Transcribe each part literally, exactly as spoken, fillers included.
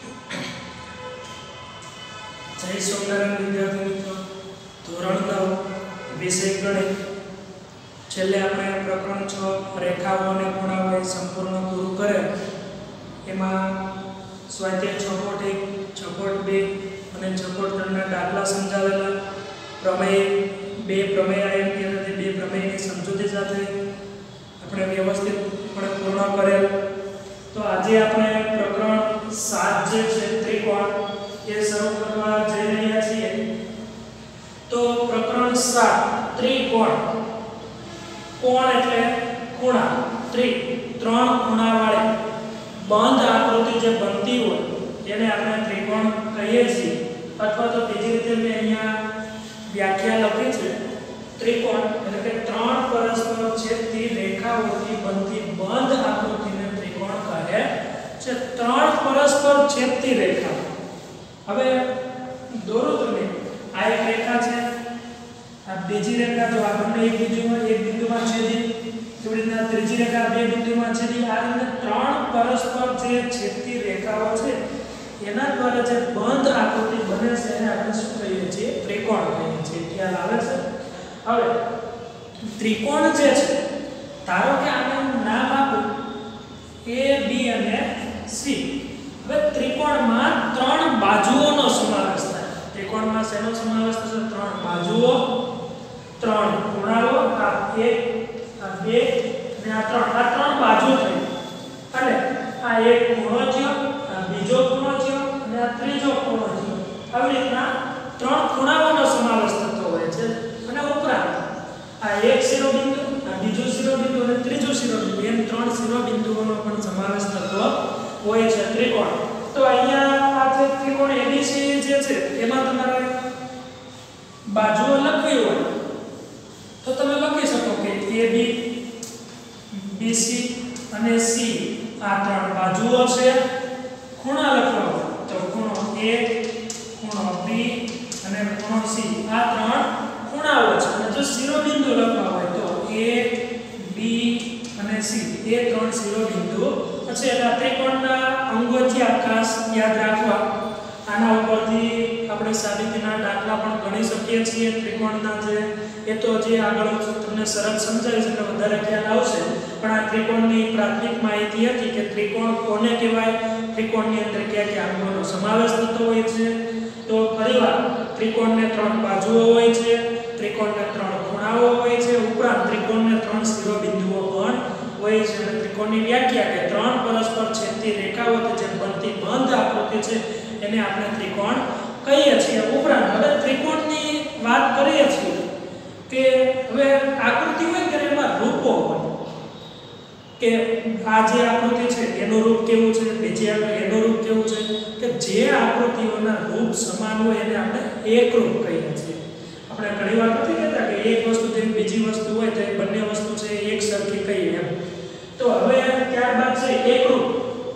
જય સ્વામિનારાયણ વિદ્યાર્થી મિત્રો, ધોરણ નવ વિષય ગણિત. છેલ્લે આપણે પ્રકરણ છ રેખાઓ અને ખૂણાઓ સંપૂર્ણ પૂરું કરે. એમાં સ્વાધ્યાય છ પોઈન્ટ એક, છ પોઈન્ટ બે અને છ પોઈન્ટ ત્રણ ના દાખલા સમજાવેલા. પ્રમેય બે પ્રમેય આવ્યા અને બે પ્રમેયની સમજૂતી સાથે આપણે વ્યવસ્થિત પણ પૂર્ણ કરેલ. તો આજે આપણે પ્રકરણ સાત જે છે ત્રિકોણ એ શરૂ કરવા જઈ રહ્યા છીએ. તો પ્રકરણ સાત ત્રિકોણ. કોણ એટલે ખૂણા. ત્રિ ત્રણ ખૂણાવાળી બંધ આકૃતિ જે બનતી હોય એને આપણે ત્રિકોણ કહીએ છીએ. અથવા તો બીજી રીતે મેં અહીંયા વ્યાખ્યા લખી છે, ત્રિકોણ એટલે કે ત્રણ પરસ્પર છેદતી રેખાઓથી બનતી બંધ આકૃતિને ત્રિકોણ કહે છે. ત્રણ પરસ્પર છેદતી રેખા. હવે દોરો તમે. આ એક રેખા છે, આ બીજી રેખા જો આપણને એક બિંદુમાં એક બિંદુમાં છેદી, એવી રીતના ત્રીજી રેખા બે બિંદુમાં છેદી. આ રીતે ત્રણ પરસ્પર જે છેદતી રેખાઓ છે એના દ્વારા જે બંધ આકૃતિ બને છે એને આપણે શું કહીએ છીએ? ત્રિકોણ કહીએ છીએ. ખ્યાલ આવે છે? હવે ત્રિકોણ જે છે, ધારો કે આનું નામ આપું A B અને C. હવે ત્રિકોણમાં ત્રણ બાજુઓનો સમાવેશ થાય. ત્રિકોણમાં શેનો સમાવેશ થશે? ત્રણ બાજુઓ, ત્રણ ખૂણાઓ. આ એક, આ બે અને આ ત્રણ. આ ત્રણ બાજુ થઈ. અને આ એક ખૂણો થયો, આ બીજો ખૂણો થયો અને આ ત્રીજો ખૂણો થયો. આવી રીતના ત્રણ ખૂણાઓનો સમાવેશ થતો હોય છે. અને ઉપરાંત આ એક શિરોબિંદુ, આ બીજો શિરોબિંદુ અને ત્રીજો શિરોબિંદુ, એમ ત્રણ શિરોબિંદુઓનો પણ સમાવેશ થતો હોય છે ત્રિકોણ. તો અહીંયા આ જે ત્રિકોણ A B C જે છે એમાં તમારે બાજુઓ લખવી હોય તો તમે લખી શકો કે A B, B C અને C આ ત્રણ બાજુઓ છે. ખૂણા લખવા હોય તો ખૂણો A, ખૂણો B અને ખૂણો C આ ત્રણ ખૂણાઓ છે. અને જો શિરોબિંદુ લખવા હોય તો A, B અને C એ ત્રણ શિરોબિંદુ છે. એટલે ત્રિકોણના અંગોથી ખાસ યાદ રાખવા. આના ઉપરથી આપણે સાબિતીના દાખલા પણ ગણી શકીએ છીએ. ત્રિકોણના જે એ તો જે આગળ તમને સરળ સમજાવીશ એટલે વધારે ખ્યાલ આવશે. પણ આ ત્રિકોણની પ્રાથમિક માહિતી હતી કે ત્રિકોણ કોને કહેવાય, ત્રિકોણની અંદર કયા કયા અંગોનો સમાવેશ થતો હોય છે. તો ફરીવાર ત્રિકોણને ત્રણ બાજુઓ હોય છે, ત્રિકોણને ત્રણ ખૂણાઓ હોય છે, ઉપરાંત ત્રિકોણને ત્રણ શિરોબિંદુઓ પણ હોય છે. અને ત્રિકોણની વ્યાખ્યા કે ત્રણ પરસ્પર છેદતી રેખાઓથી જે બનતી બંધ આકૃતિ છે એને આપણે ત્રિકોણ કહીએ છીએ. ઉપરાંત હવે ત્રિકોણની વાત કરીએ છીએ કે હવે આકૃતિ હોય કે એમાં રૂપો હોય. કે આ જે આકૃતિ છે એનું રૂપ કેવું છે, બીજી આકૃતિ એનું રૂપ કેવું છે. કે જે આકૃતિઓના રૂપ સમાન હોય એને આપણે એકરૂપ કહીએ છીએ. આપણે ઘણી વાર નથી કહેતા કે એક વસ્તુ જેવી બીજી વસ્તુ હોય તો બંને વસ્તુ છે એક સરખી કહીએ એમ. તો હવે ત્યારબાદ છે એકરૂપ.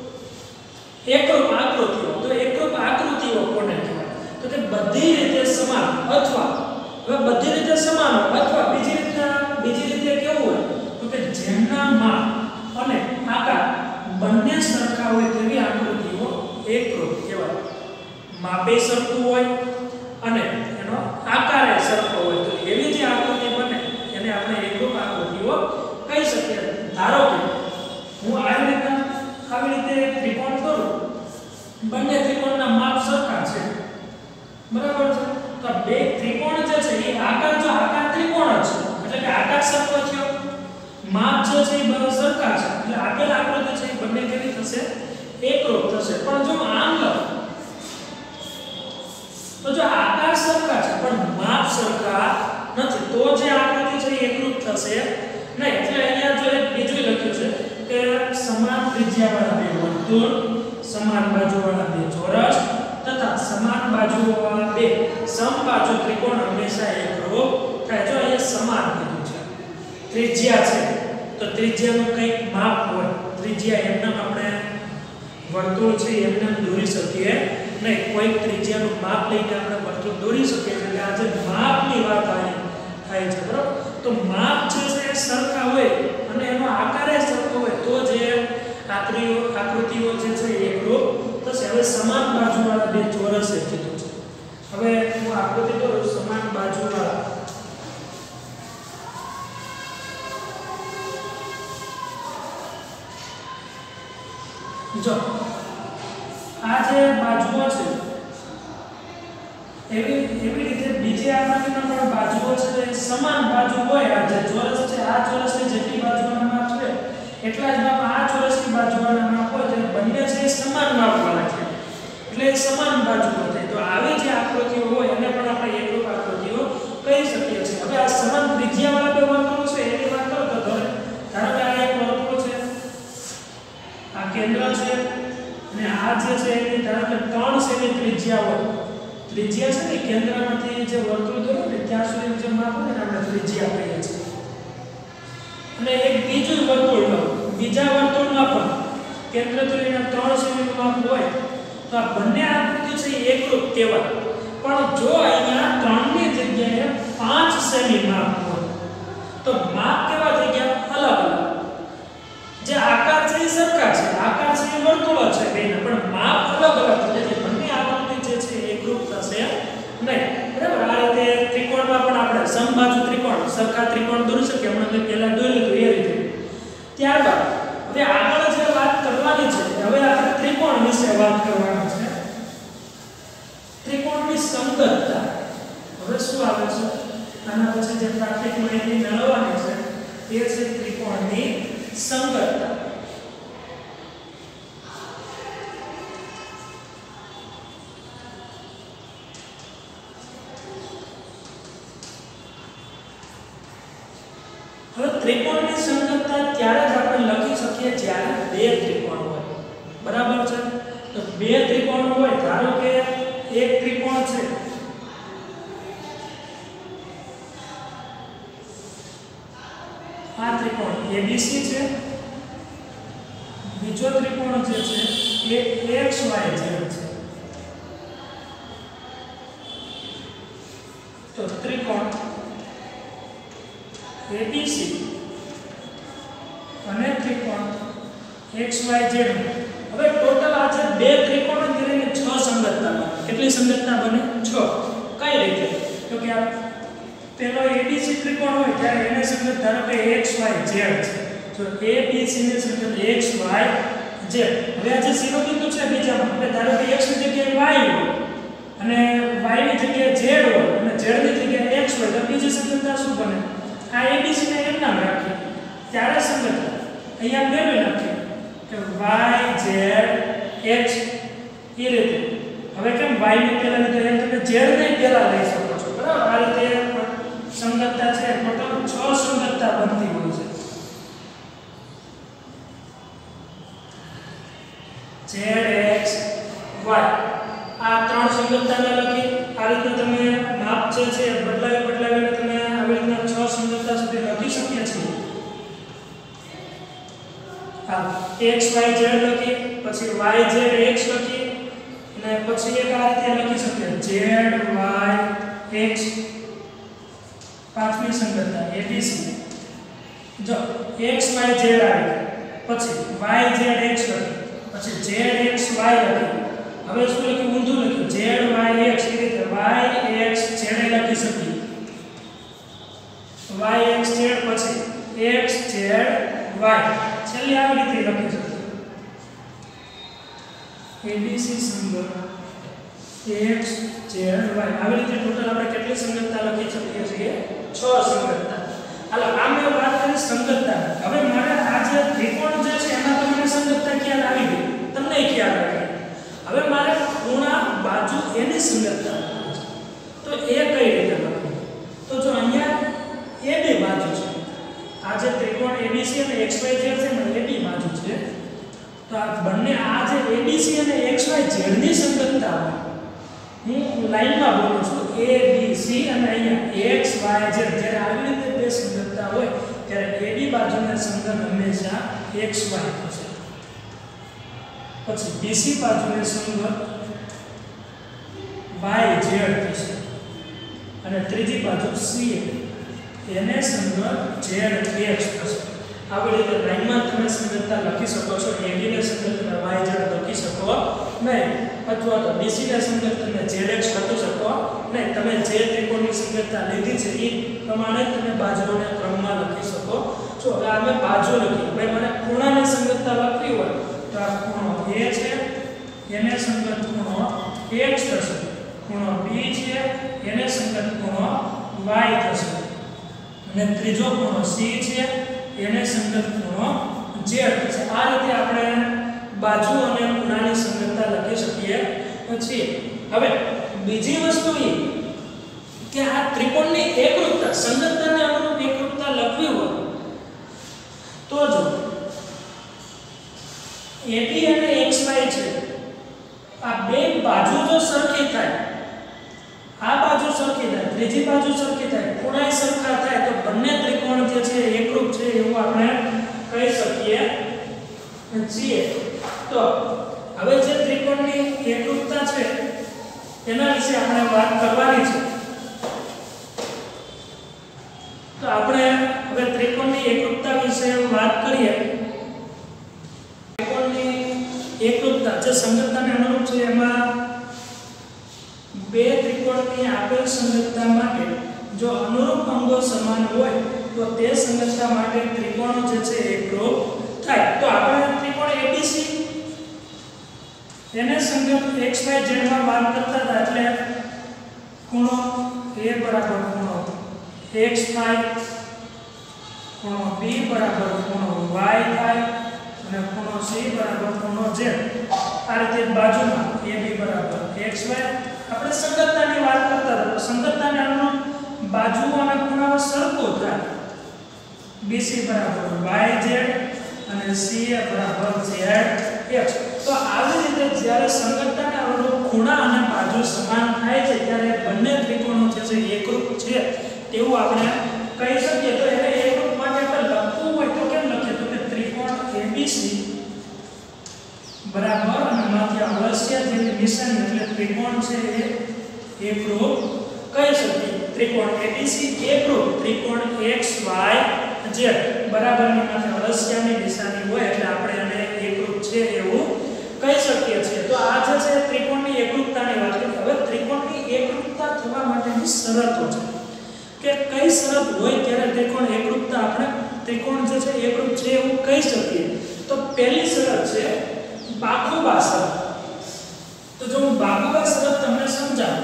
એકરૂપ આકૃતિઓ. તો એકરૂપ આકૃતિઓ કોને કહેવાય? તો કે બધી રીતે સમાન અથવા હવે બધી રીતે સમાન અથવા બીજી રીતે બીજી રીતે કેવું હોય તો કે જેમના માપ અને આકાર બંને સરખા હોય તેવી આકૃતિઓ એકરૂપ કહેવાય. માપે સરખું હોય અને એનો આકાર સરખો હોય તો એવી જે આકૃતિ બને એને આપણે એકરૂપ આકૃતિઓ કહી શકીએ. ધારો કે હું આ રીતે આવી રીતે ત્રિકોણ દોરું, બંને ત્રિકોણના માપ સરખા છે, બરાબર છે. તો બે ત્રિકોણ જે છે એ આકાર જો આકાર ત્રિકોણ છે એટલે કે આકાર સરખો થયો, માપ જે છે એ બંને સરખા છે એટલે આપેલ આકૃતિ છે એ બંને કેવી થશે? એકરૂપ થશે. પણ જો આમ લો તો જો આકાર સરખા છે પણ માપ સરખા નથી તો જે આકૃતિ છે એ એકરૂપ થશે નહીં. એટલે અહીંયા જો એક બીજું લખ્યું છે કે સમાન ત્રિજ્યાવાળા બે વર્તુળ, સમાન બાજુવાળા બે ચોરસ તથા સમાન બાજુવાળા બે સમબાજુ ત્રિકોણ હંમેશા એકરૂપ થાય. જો અહીંયા સમાન કીધું છે, ત્રિજ્યા છે તો ત્રિજ્યાનું કંઈક માપ હોય. ત્રિજ્યા એમને આપણે વર્તુળ છે એમને દોરી શકીએ નહીં. કોઈ ત્રિજ્યાનું માપ લઈને આપણે વર્તુળ દોરી શકીએ છીએ. એટલે આજે માપની વાત થાય છે, બરાબર. તો માપ જે છે સરખા હોય અને એનો આકાર સરખો હોય તો જે આકૃતિઓ આકૃતિઓ જે છે એકરૂપ થશે. હવે સમાન આ બે ચોરસ એ કીધું છે. હવે હું આકૃતિ દોરું સમાન બાજુવાળા. જો આ જે બાજુઓ છે એવી એવી રીતે બીજી આકૃતિમાં પણ બાજુઓ છે એ સમાન બાજુ હોય. આ જે ચોરસ છે આ ચોરસની જેટલી બાજુઓના માપ છે એટલા જ માપ આ ચોરસની બાજુઓના માપ હોય તો બંને છે એ સમાન માપવાના છે એટલે સમાન બાજુઓ થાય. તો આવી જે આકૃતિઓ હોય એને પણ આપણે એકરૂપ આકૃતિઓ કહી શકીએ છીએ. હવે આ સમાન ત્રિજ્યાવાળા બે વર્તુળો છે એની વાત કરો તો ધારો કે આ એક વર્તુળ છે, આ કેન્દ્ર છે અને આ જે છે એની ધારો કે ત્રણ સેમી ત્રિજ્યા હોય. ત્રિજ્યા છે ને કેન્દ્રમાંથી જે વર્તુળ દોરો ને ત્યાં સુધી જે માપ હોય ને આપણે ત્રિજ્યા કહીએ છીએ. અને એક બીજું વર્તુળ લો, બીજા વર્તુળમાં પણ કેન્દ્રથી લઈને ત્રણ સેમી માપ હોય તો આ બંને આકૃતિ છે એકરૂપ કહેવાય. પણ જો અહીંયા ત્રણ ની જગ્યાએ પાંચ સેમી માપ હોય તો માપ કેવા થઈ ગયા? અલગ અલગ. જે આકાર છે એ સરખા છે, આકાર છે એ વર્તુળો છે બેના, પણ માપ અલગ અલગ છે. એટલે બંને આકૃતિ જે છે એકરૂપ થશે નહીં. બરાબર? આ રીતે ત્રિકોણમાં પણ આપણે સમબાજુ ત્રિકોણ, સરખા ત્રિકોણ દોરી શકીએ. હમણાં મેં પહેલા દોર્યું હતું એ રીતે. ત્યારબાદ હવે આગળ જે વાત કરવાની છે, હવે આપણે ત્રિકોણ વિશે વાત કરવાની છે. ત્રિકોણની સંગતતા. હવે શું આવે છે? આના પછી જે પ્રાથમિક માહિતી મેળવવાની છે એ છે ત્રિકોણની સંગતતા. હવે ત્રિકોણની સંગતતા ત્યારે જ આપણે લખી શકીએ જ્યારે બે ત્રિકોણ હોય. બરાબર છે? તો બે ત્રિકોણ હોય, ધારો કે એક ત્રિકોણ છે આ ત્રિકોણ A B C છે, બીજો ત્રિકોણ જે છે એ X Y Z છે. તો ત્રિકોણ A B C અને ત્રિકોણ X Y Z. હવે ટોટલ આ છે બે ત્રિકોણ મળીને છ સંગતતા બને. કેટલી સંગતતા બને? છ. કઈ રીતે? તો કે આ પેલો A B C ત્રિકોણ હોય ત્યારે એને સંગત ધારો કે X Y Z છે. તો A B C ને સંગત X Y Z. હવે આ જે શિરોબિંદુ છે બીજામાં આપણે ધારો કે X ની જગ્યાએ Y હોય અને Y ની જગ્યાએ Z હોય અને Z ની જગ્યાએ X હોય તો બીજી સંગતતા શું બને? આ A B C ને એમ નામ રાખીએ ત્યારે સંગતતા અહીંયા મેળવી નાખીએ કે Y Z X એ રીતે. હવે કેમ Y ને પહેલા લીધો એમ તમે Z ને પહેલા લઈ શકો છો. બરાબર? આ રીતે સંગતતા છે ટોટલ છ સંગતતા બનતી હોય છે. Z X Y આ ત્રણ સંગતતાને લખી આ રીતે તમે માપ છે છે બદલાવી બદલાવીને તમે આવી રીતના છ સંગતતા સુધી લખી શકીએ છીએ. આ X Y Z લખી, પછી Y Z X લખી અને પછી એક આ રીતે લખી શકીએ Z Y X. પાંચમી સંગતતા A B C. જો X Y Z આવી, પછી Y Z X લખી, પછી Z X Y લખી. હવે શું લખ્યું? ઊંધું લખ્યું Z Y X. એ રીતે Y X Z લખી શકીએ. Y X Z પછી X Z Y છેલ્લે આવી રીતે લખી શકીએ. A B C સંગત X Z Y. આવી રીતે ટોટલ આપણે કેટલી સંગતતા લખી શકીએ છીએ? છ સંગતતા. હાલો આ મેં વાત કરી સંગતતા. હવે મારે આ જે ત્રિકોણ જે છે એમાં તમને સંગતતા ખ્યાલ આવી ગઈ, તમને ખ્યાલ આવી. હવે મારે ખૂણા બાજુ એની સંગતતા તો એ કઈ રીતે લખવું? તો જો અહીંયા એ બે બાજુ છે. આ જે ત્રિકોણ A B C અને X Y Z છે ને એ બે બાજુ છે. તો આ બંને આ જે A B C અને X Y Z ની સંગતતા હું લાઈનમાં બોલું છું A B C અને અહીંયા X Y Z. જ્યારે આવી રીતે બે સંગતતા હોય ત્યારે A B બાજુની સંગત હંમેશા X Y થશે. પછી B C બાજુની સંગત Y Z થશે અને ત્રીજી બાજુ C એને સંગત Z X થશે. આવી રીતે લાઈનમાં તમે સંગતતા લખી શકો છો. એબી ને સંગત તમે વાય ઝેડ લખી શકો નહીં, અથવા તો બીસી ને સંગત તમે ઝેડ લખી શકો નહીં. તમે જે ત્રિકોણની સંગતતા લીધી છે એ પ્રમાણે તમે બાજુઓને ક્રમમાં લખી શકો છો. હવે અમે બાજુ લખી, ભાઈ મને ખૂણાની સંગતતા લખવી હોય તો આ ખૂણો A છે, એને સંગત ખૂણો X થશે. ખૂણો B છે, એને સંગત ખૂણો Y થશે. અને ત્રીજો ખૂણો C છે, એને સંગત ખૂણો Z થશે. આ રીતે આપણે બાજુ અને ખૂણાની સંગતતા લખી શકીએ છીએ. હવે બીજી વસ્તુ એ કે આ ત્રિકોણની એકરૂપતા, સંગતતાને અનુરૂપ એકરૂપતા લખવી હોય તો જો A B અને X Y છે, આ બે બાજુ જો સરખી થાય, આ બાજુ સરખી થાય, ત્રીજી બાજુ સરખી થાય, ખૂણા સરખા થાય તો બંને ત્રિકોણ જે છે એકરૂપ છે એવું આપણે કહી શકીએ છીએ. તો હવે જે ત્રિકોણની એકરૂપતા છે તેના વિશે આપણે વાત કરવાની છે. તો આપણે હવે ત્રિકોણની એકરૂપતા વિશે વાત કરીએ. ત્રિકોણની એકરૂપતા જે સંગતતાને અનુરૂપ છે એમાં બે ત્રિકોણની આપેલ સંગતતા માટે જો અનુરૂપ અંગો સમાન હોય તો તે સંગતતા માટે ત્રિકોણો જે છે એકરૂપ થાય. તો આપણે ત્રિકોણ એબીસી એને સંગત એક્સ વાય ઝેડ માં વાત કરતા હતા, એટલે ખૂણો A બરાબર ખૂણો એક્સ થાય, ખૂણો B બરાબર ખૂણો Y થાય અને ખૂણો C બરાબર ખૂણો Z. આ રીતે બાજુમાં A B બરાબર એક્સ વાય. આપણે સંગતતાની વાત કરતા હતા તો સંગતતાને અનુરૂપ બાજુઓ અને ખૂણાઓ સરખું થાય. B C બરાબર Y Z અને C A બરાબર Z X. તો આવી રીતે જ્યારે સંગતતાને અનુરૂપ ખૂણા અને બાજુ સમાન થાય છે ત્યારે બંને ત્રિકોણો જે છે એકરૂપ છે તેવું આપણે કહી શકીએ. તો એને એકરૂપ માટે આપણે લખવું હોય તો કેમ લખીએ? તો કે ત્રિકોણ A B C બરાબર અને માથે અવશ્ય જે નિશાની એટલે ત્રિકોણ છે એ એકરૂપ કહી શકીએ. ત્રિકોણ A B C એકરૂપ ત્રિકોણ X Y Z બરાબરની માથે અવશ્યની નિશાની હોય એટલે આપણે એને એકરૂપ છે એવું કહી શકીએ છીએ. તો આ જે છે ત્રિકોણની એકરૂપતાની વાત કરી. હવે ત્રિકોણની એકરૂપતા થવા માટેની શરતો છે કે કઈ શરત હોય ત્યારે ત્રિકોણ એકરૂપતા આપણે ત્રિકોણ જે છે એકરૂપ છે એવું કહી શકીએ. તો પહેલી શરત છે બાખુબા શરત. તો જો હું બાખુબા શરત તમને સમજાવું.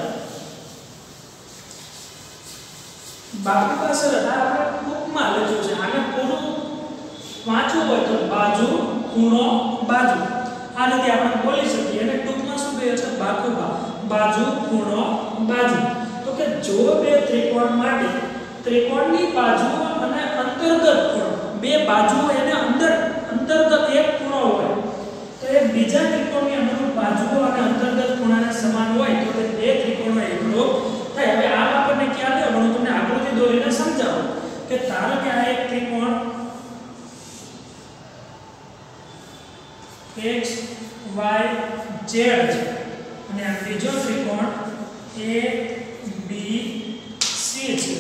બાખુબા શરત આ આપણે ટૂંકમાં લખ્યું છે, આને પૂરું વાંચવું હોય તો બાજુ ખૂણો બાજુ આ રીતે આપણે બોલી શકીએ. અને ટૂંકમાં શું કહે છે? બાખુબા બાજુ ખૂણો બાજુ. તો કે જો બે ત્રિકોણ માટે ત્રિકોણની બાજુઓ અને અંતર્ગત ખૂણો, બે બાજુઓ એને અંદર અંતર્ગત એક ખૂણો હોય તો એ બીજા ત્રિકોણની અનુરૂપ બાજુઓ અને અંતર્ગત ખૂણાને સમાન હોય તો તે બે ત્રિકોણો એકરૂપ થાય. હવે આ આપણને ક્યાં દે? હું તમને આકૃતિ દોરીને સમજાવું કે ધારો કે આ એક ત્રિકોણ X Y Z છે અને આ ત્રીજો ત્રિકોણ A B C છે.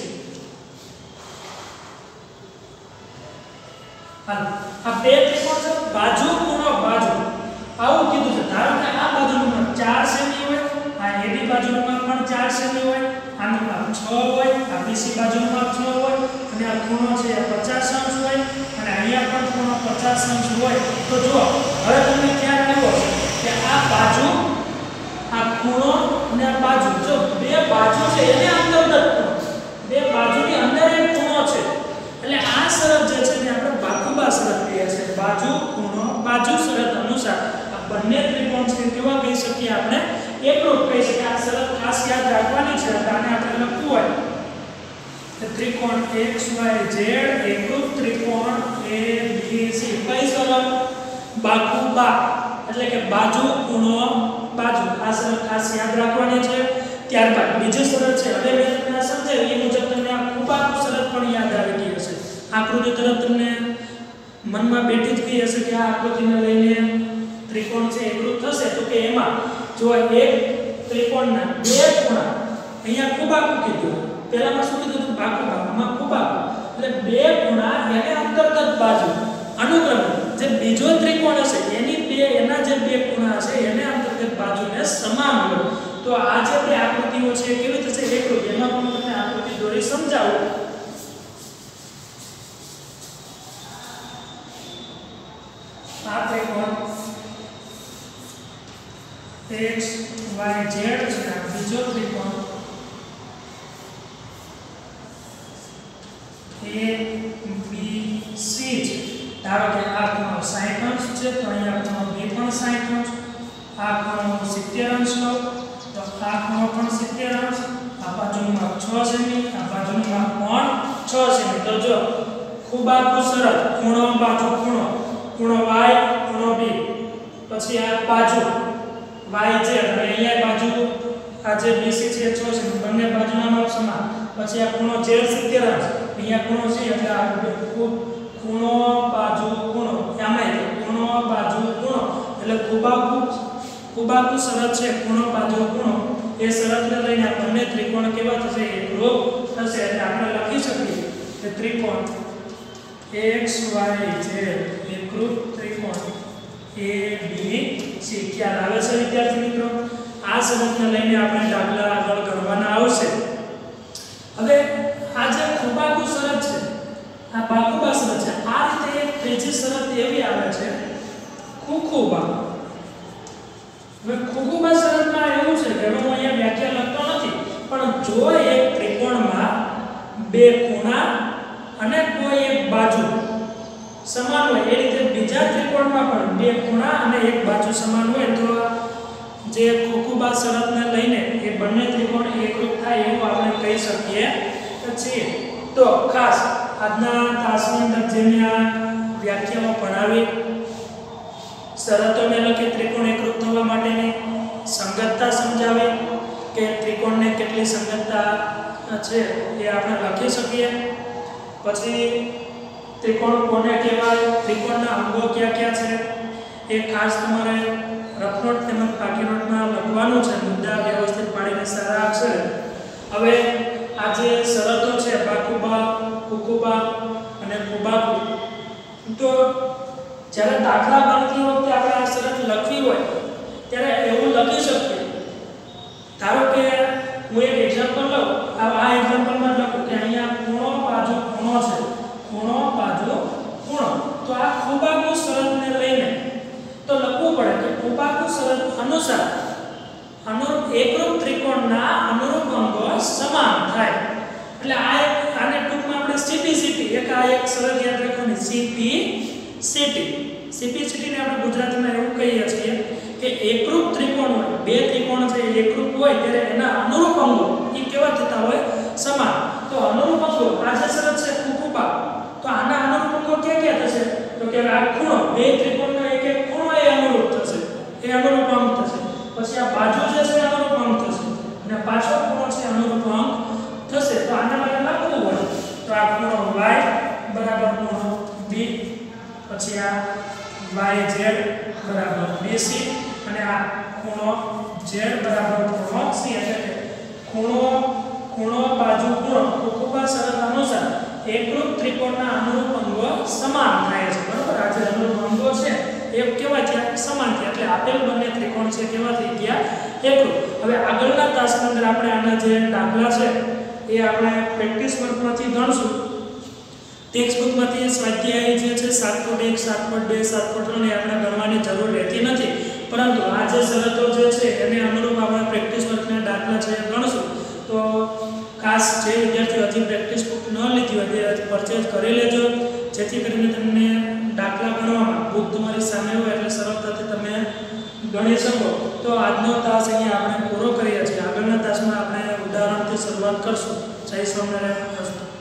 હાલ આ બે ત્રિકોણ છે બાજુ ખૂણો બાજુ આવું કીધું છે. ધારો કે આ બાજુનું માપ ચાર સેમી હોય, આ A B બાજુનું માપ પણ ચાર સેમી હોય, આનું માપ છ હોય, આ B C બાજુનું માપ છ હોય અને આ ખૂણો છે પચાસ અંશ હોય અને અહીંયા પણ ખૂણો પચાસ અંશ હોય. તો જો હવે તમને ખ્યાલ આવ્યો કે આ બાજુ, આ ખૂણો અને આ બાજુ, જો બે બાજુ છે એને અંતર્ગત ખૂણો, બે બાજુની અંદર એક ખૂણો છે એટલે આ શરત જે છે ને આપણે બાખુબા શરત કહીએ છીએ. બાજુ ખૂણો બાજુ શરત અનુસાર આ બંને ત્રિકોણ છે કેવા કહી શકીએ? આપણે એકરૂપ કહી શકીએ. આ શરત ખાસ યાદ રાખવાની છે. આને આપણે લખવું હોય કે ત્રિકોણ X Y Z એકરૂપ ત્રિકોણ A B C. કઈ શરત? બાખુબા એટલે કે બાજુ ખૂણો બાજુ. આ શરત ખાસ યાદ રાખવાની છે. ત્યારબાદ બીજી શરત છે, હવે મેં તમને સમજાવી એ મુજબ તમને આ ખૂબાની શરત પણ યાદ આવી ગઈ હશે. આકૃતિ તરફ તમને મનમાં બેઠી જ ગઈ હશે કે આ આકૃતિને લઈને ત્રિકોણ છે એકરૂપ થશે. તો કે એમાં જો એક ત્રિકોણના બે ખૂણા અહીંયા ખૂબાકુ કીધું, પહેલામાં શું કીધું હતું? બાખુબા. આમાં ખૂબાકુ. એટલે બે ખૂણા એને અંતર્ગત બાજુ અનુક્રમે જે બીજો ત્રિકોણ હશે એની બે એના જે બે ખૂણા હશે એને અંતર્ગત બાજુને સમાન લો તો આ જે બે આકૃતિઓ છે કેવી થશે એકરૂપ એમાં પણ તમને આકૃતિ દોરી સમજાવું આ ત્રિકોણ x y z છે આ બીજો ત્રિકોણ a b c છે ધારો કે આ ખૂણો સાઠ અંશ છે તો અહીંયા ખૂણો b પણ સાઠ અંશ આ ખૂણો સિત્તેર અંશ લો તો આ ખૂણો પણ સિત્તેર અંશ આ બાજુનું માપ છ સેમી આ બાજુનું માપ પણ છ સેમી તો જો ખૂબ આખું સરળ ખૂણો બાજુ ખૂણો ખૂણો y ખૂણો b પછી આ બાજુ yz અને અહીંયા બાજુ આ જે bc છે છ સેમી બંને બાજુના માપ સમાન પછી આ ખૂણો z સિત્તેર અંશ અહીંયા ખૂણો છે એટલે આ ખૂબ ખૂણો બાજુ ખૂણો આમાં ખૂણો બાજુ ખૂણો એટલે ખૂબ આખું ખૂબ આખું શરત છે ખૂણો બાજુ ખૂણો એ શરતને લઈને આ બંને ત્રિકોણ કેવા થશે એકરૂપ થશે એટલે આપણે લખી શકીએ કે ત્રિકોણ x y z એકરૂપ ત્રિકોણ a b c ખ્યાલ આવે છે વિદ્યાર્થી મિત્રો આ શરતને લઈને આપણે દાખલા આગળ કરવાના આવશે હવે આ જે ખૂબ આખું શરત છે આ બાકુબા શરત છે આ રીતે એક ત્રીજી શરત એવી આવે છે ખુખુબા હવે ખુખુબા શરતમાં એવું છે કે હું અહીંયા વ્યાખ્યા લખતો નથી પણ જો એક ત્રિકોણમાં બે ખૂણા અને કોઈ એક બાજુ સમાન હોય એ રીતે બીજા ત્રિકોણમાં પણ બે ખૂણા અને એક બાજુ સમાન હોય તો જે ખુખુબા શરતને લઈને એ બંને ત્રિકોણ એકરૂપ થાય એવું આપણે કહી શકીએ છીએ તો ખાસ આજના તાસની અંદર જે મેં આ વ્યાખ્યાઓ ભણાવી શરતો મેં લખી ત્રિકોણ એકરૂપ થવા માટેની સંગતતા સમજાવી કે ત્રિકોણને કેટલી સંગતતા છે એ આપણે લખી શકીએ પછી ત્રિકોણ કોને કહેવાય ત્રિકોણના અંગો કયા કયા છે એ ખાસ તમારે રફ નોટ તેમજ પાકી નોટમાં લખવાનું છે મુદ્દા વ્યવસ્થિત પાડીને સારા અક્ષરે હવે આ જે શરતો છે બાકુબા ખુખુબા અને ખુબાકુ તો જ્યારે દાખલા ગણતી વખતે આપણે આ શરત લખવી હોય ત્યારે એવું લખી શકીએ ધારો કે હું એક એક્ઝામ્પલ લઉં આ એક્ઝામ્પલમાં લખું કે અહીંયા ખૂણો બાજુ ખૂણો છે ખૂણો બાજુ ખૂણો તો આ ખુબાકુ શરતને લઈને તો લખવું પડે કે ખુબાકુ શરત અનુસાર અનુરૂપ એકરૂપ ત્રિકોણના અનુરૂપ અંગો સમાન થાય એટલે આ એક આને ટૂંકમાં આપણે સીપીસીટી એક આ એક શરત યાદ રાખવાની સીપીસીટી સીપીસીટી ને આપણે ગુજરાતીમાં એવું કહીએ છીએ કે એકરૂપ ત્રિકોણ હોય બે ત્રિકોણ છે એકરૂપ હોય ત્યારે એના અનુરૂપ અંગો એ કેવા થતા હોય સમાન તો અનુરૂપ અંગો આ જે શરત છે ખુખુબા તો આના અનુરૂપ અંગો ક્યાં ક્યાં થશે તો કે આ ખૂણો બે ત્રિકોણનો એક એક ખૂણો એ અનુરૂપ થશે એ અનુરૂપ અંગ થશે પછી આ બાજુ જે છે અનુરૂપ અંગ થશે અને પાછો ખૂણો છે અનુરૂપ અંગ થશે તો આના માટે લખવું હોય તો આ ખૂણો y બરાબર ખૂણો b પછી આ yz બરાબર bc અને આ ખૂણો z બરાબર ખૂણો c એટલે કે ખૂણો ખૂણો બાજુ ખૂણો ખુખુબા શરત અનુસાર એકરૂપ ત્રિકોણના અનુરૂપ અંગો સમાન થાય છે બરાબર આ જે અનુરૂપ અંગો છે એ કેવા છે સમાન છે એટલે આપેલ બંને ત્રિકોણ છે કેવા થઈ ગયા એકરૂપ હવે આગળના તાસની અંદર આપણે આના જે દાખલા છે એ આપણે પ્રેક્ટિસ વર્કમાંથી ગણશું ટેક્સ્ટ બુકમાંથી સ્વાધ્યાય જે છે સાત પોઈન્ટ એક સાત પોઈન્ટ બે સાત પોઈન્ટ ત્રણ એ આપણે ગણવાની જરૂર રહેતી નથી પરંતુ આ જે શરતો જે છે એને અનુરૂપ આપણે પ્રેક્ટિસ વર્કના દાખલા છે ગણશું તો ખાસ જે વિદ્યાર્થીઓ હજી પ્રેક્ટિસ બુક ન લીધી હોય તે પરચેઝ કરી લેજો જેથી કરીને તમને દાખલા ગણવામાં બુક તમારી સામે હોય એટલે સરળતાથી તમે ગણી શકો તો આજનો તાસ અહીંયા આપણે પૂરો કરીએ છીએ આગળના તાસમાં આપણે ઉદાહરણથી શરૂઆત કરશું જય સ્વામિનારાયણ.